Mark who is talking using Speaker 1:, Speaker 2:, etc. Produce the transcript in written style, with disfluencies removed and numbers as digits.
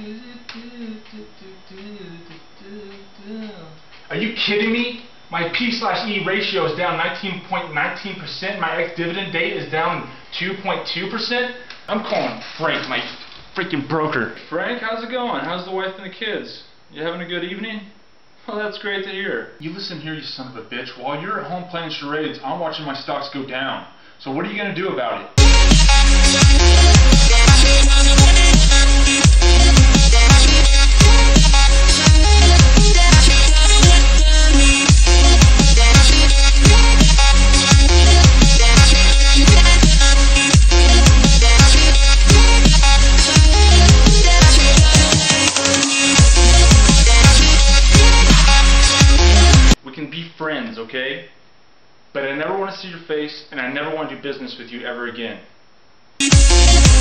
Speaker 1: Are you kidding me? My P/E ratio is down 19.19%. My ex-dividend date is down 2.2%. I'm calling Frank, my freaking broker. Frank, how's it going? How's the wife and the kids? You having a good evening? Well, that's great to hear. You listen here, you son of a bitch. While you're at home playing charades, I'm watching my stocks go down. So what are you going to do about it? We can be friends, okay? But I never want to see your face, and I never want to do business with you ever again.